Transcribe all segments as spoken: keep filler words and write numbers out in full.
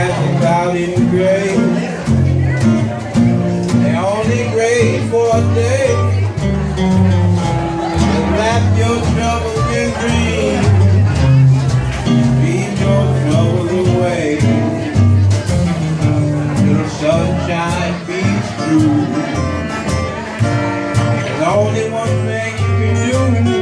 skies are cloudy and gray. They're only gray for a day. And wrap your troubles in green. Beat your troubles away. Little sunshine beats through. There's only one thing you can do.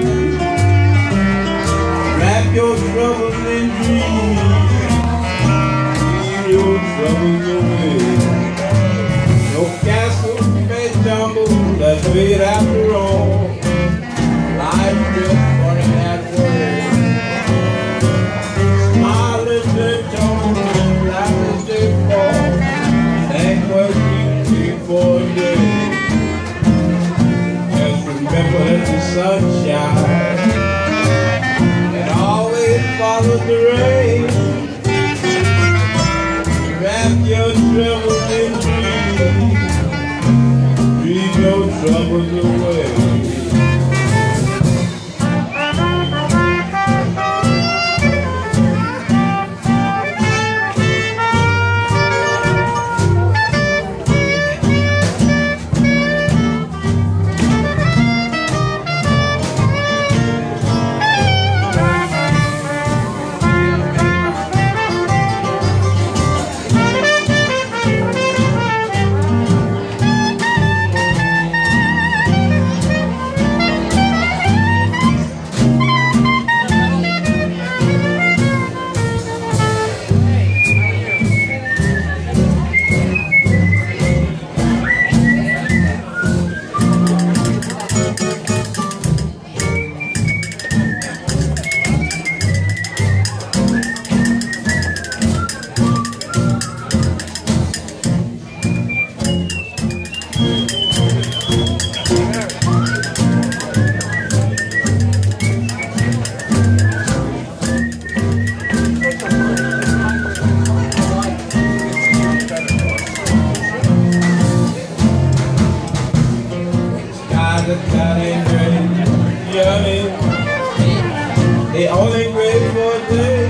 Wrap your troubles in dreams. Leave your troubles away. No castle may tumble, that's fate after all. Life's just running that way. Smile as they tumble, laugh as they fall. Thank what keeps you for a day. Just remember that the sun shines and always follows the rain. Wrap your troubles in dreams. Leave your troubles away. That ain't great, yummy. They only great for a day.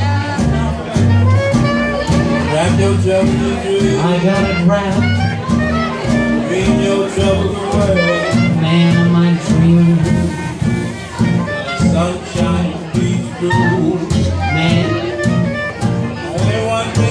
Wrap your troubles in dreams. I got it wrapped. Beat your troubles away. Man of my dream. Sunshine beats through. Man. Only one thing